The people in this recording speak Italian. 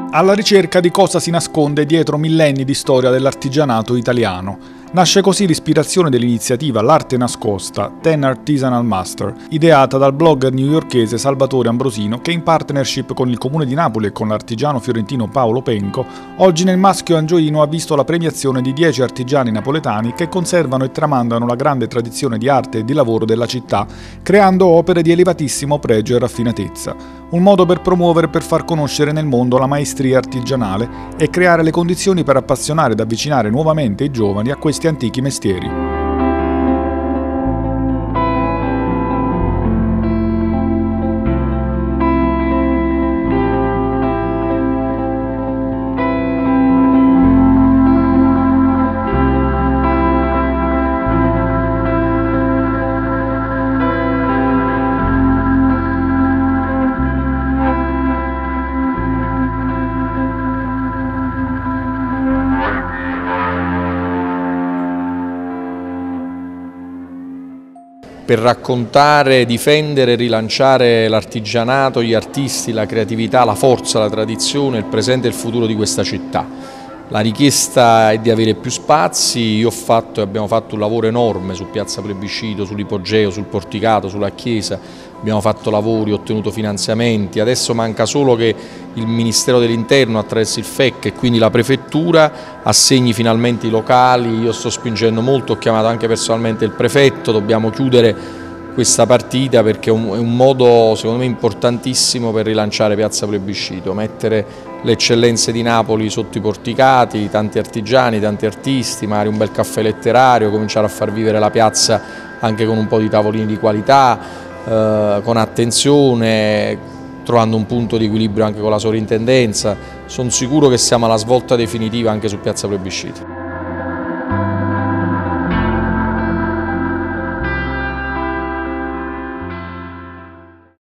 alla ricerca di cosa si nasconde dietro millenni di storia dell'artigianato italiano. Nasce così l'ispirazione dell'iniziativa L'Arte Nascosta, 10 Artisanal Master, ideata dal blogger newyorkese Salvatore Ambrosino che in partnership con il Comune di Napoli e con l'artigiano fiorentino Paolo Penco, oggi nel Maschio Angioino ha visto la premiazione di 10 artigiani napoletani che conservano e tramandano la grande tradizione di arte e di lavoro della città, creando opere di elevatissimo pregio e raffinatezza. Un modo per promuovere e per far conoscere nel mondo la maestria artigianale e creare le condizioni per appassionare ed avvicinare nuovamente i giovani a questi antichi mestieri. Per raccontare, difendere e rilanciare l'artigianato, gli artisti, la creatività, la forza, la tradizione, il presente e il futuro di questa città. La richiesta è di avere più spazi, abbiamo fatto un lavoro enorme su Piazza Plebiscito, sull'ipogeo, sul porticato, sulla chiesa, abbiamo fatto lavori, ottenuto finanziamenti, adesso manca solo che il Ministero dell'Interno attraverso il FEC e quindi la Prefettura assegni finalmente i locali. Io sto spingendo molto, ho chiamato anche personalmente il Prefetto, dobbiamo chiudere questa partita perché è un modo secondo me importantissimo per rilanciare Piazza Plebiscito, mettere le eccellenze di Napoli sotto i porticati, tanti artigiani, tanti artisti, magari un bel caffè letterario, cominciare a far vivere la piazza anche con un po' di tavolini di qualità, con attenzione, trovando un punto di equilibrio anche con la sovrintendenza. Sono sicuro che siamo alla svolta definitiva anche su Piazza Plebiscito.